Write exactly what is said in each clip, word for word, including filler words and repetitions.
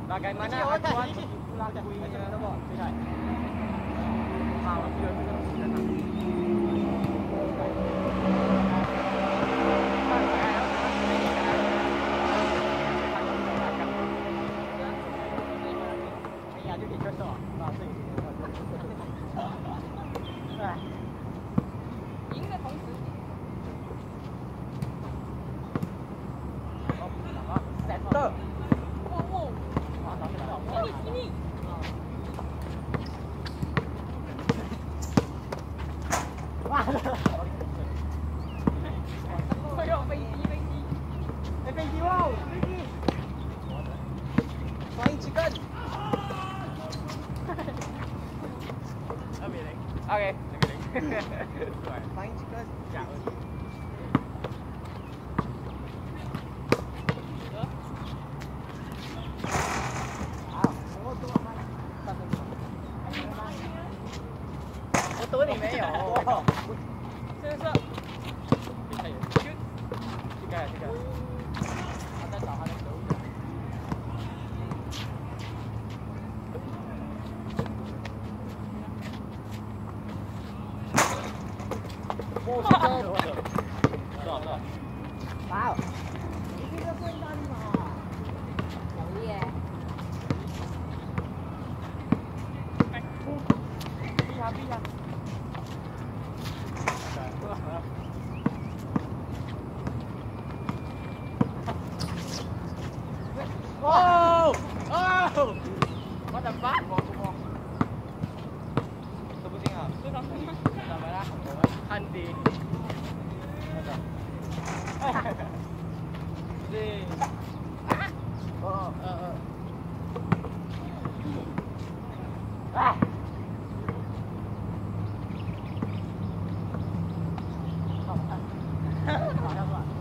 Bagaimana acuan pulang kuingnya? Tidak. Mau dia sudah datang. Okay. Fine chicken. Dạ.我多你没有。这个是。这个这个。他在找他的手表。哦，是这样的。是啊是啊。哇哦！你这个笨蛋嘛！容易耶。哎，避下避下。哦哦！我的妈！我不摸。这不行啊！这张怎么了？我们看的。哎。对。哦哦哦。哎。好看。好像是吧？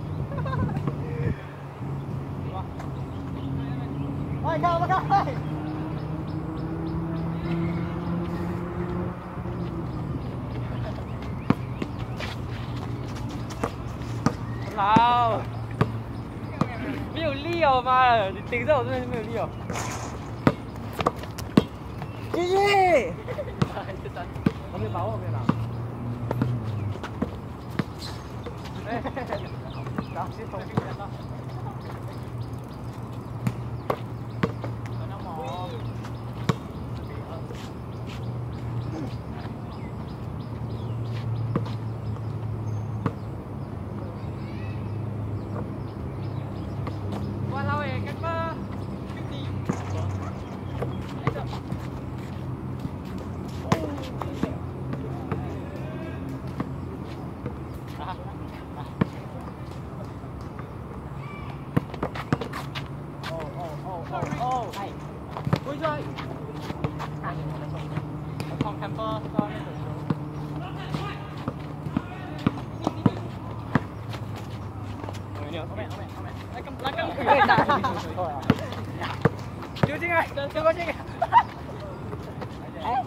快看，快看！好，没有力哦，妈的！你顶在我这边就没有力哦。继续。我没有把握，没有拿。哎，然后先从这边到。丢进来，丢过去。哎。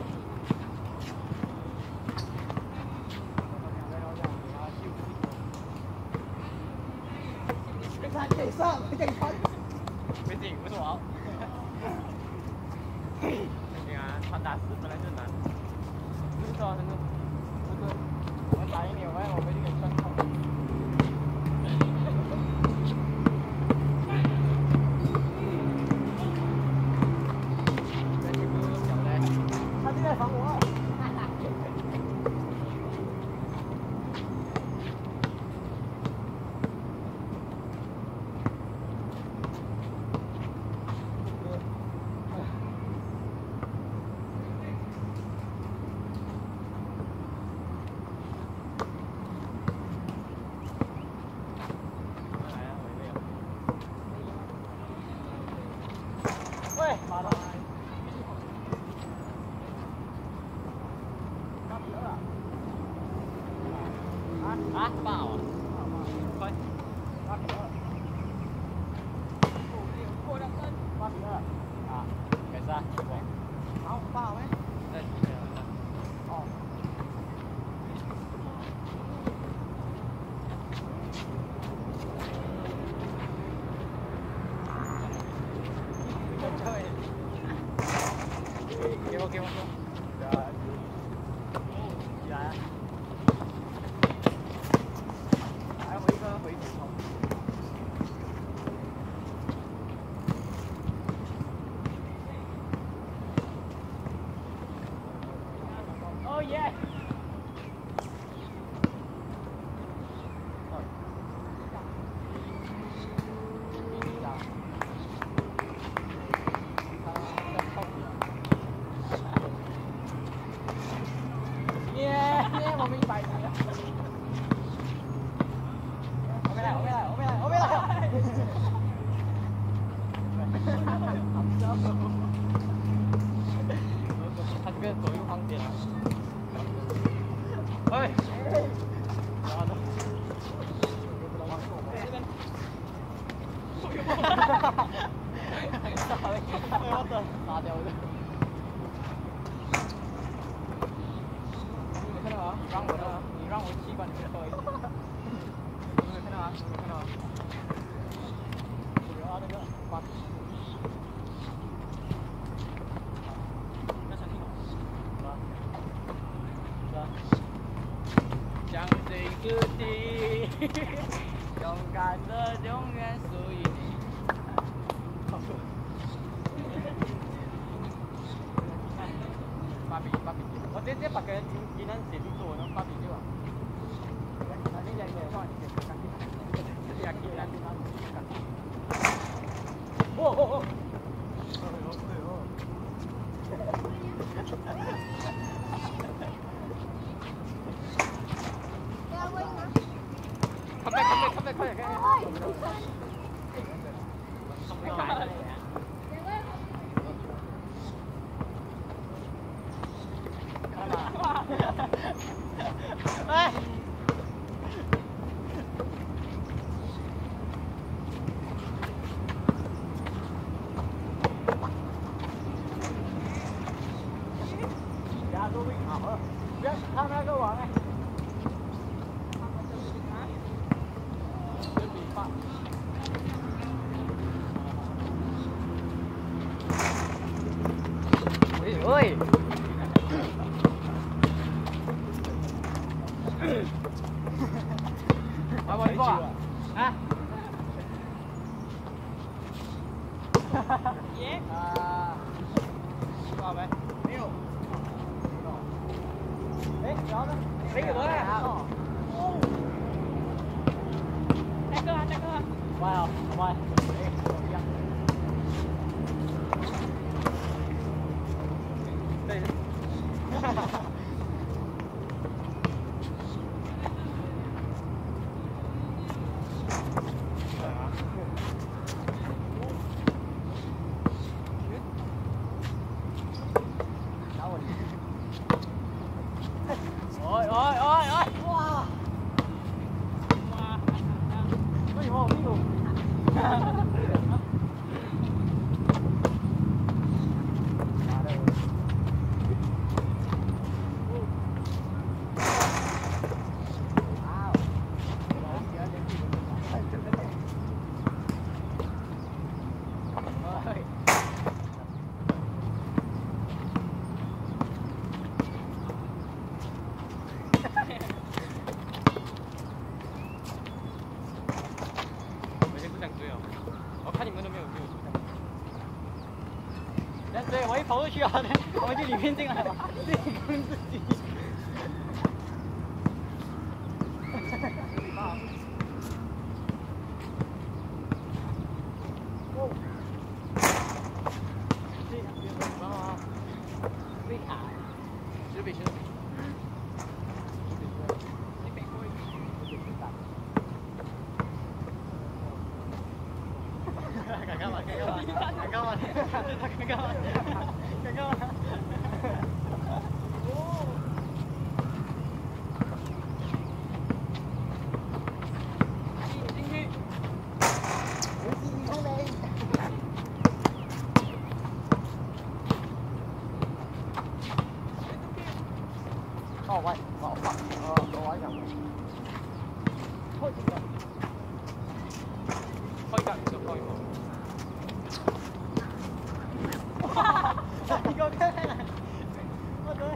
给他给上，给他。不行，不是我。你看，传达师本来就难。不是说真的，这个我们打赢你，我们我们就给穿透。防我！喂，马上。啊，爆啊！快！八比二。过两分。八比二。啊，没事啊。好，爆没？在底下。哦。这位。 我习惯你们喝一点。有没有看到啊？有没有看到啊？有啊，那个八比。那想听吗？是吧？是吧？相信自己，勇敢的永远属于你。八比八比，我直接把个技技能写进去，我能八比六啊。那你讲你说你写看看，这样技能技能看。哦哦哦！哎呦哎呦！快快快快快快快！哎！加多位好了，不要看那个网哎。这比发。喂喂！把我一个啊！耶！啊！多少没？没有。哎，然后呢？没给多嘞？哦。大哥啊，大哥！喂啊，喂！哎，一样。对。哈哈哈。Ôi ôi ôi ôi. Wow. Wow. Ôi wow, biết luôn.我看你们都没有没有出来，但是我一跑过去啊，我们就里面进来了，自己跟自己。哦，这两边怎么了？被卡，十比十。敢干嘛？敢干嘛？敢干嘛？敢干嘛？敢干嘛？哦！进去！有进空没？哦喂，我發，哦我玩緊。開始㗎。開格就開幕。你给我看看，我走。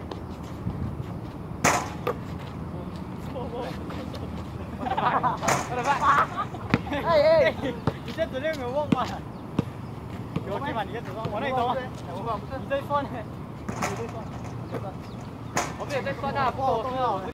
我的妈！哎哎，你这指令有忘吗？给我记嘛，你这指令我那走啊。你在算呢？你在算？我没有在算啊，不过我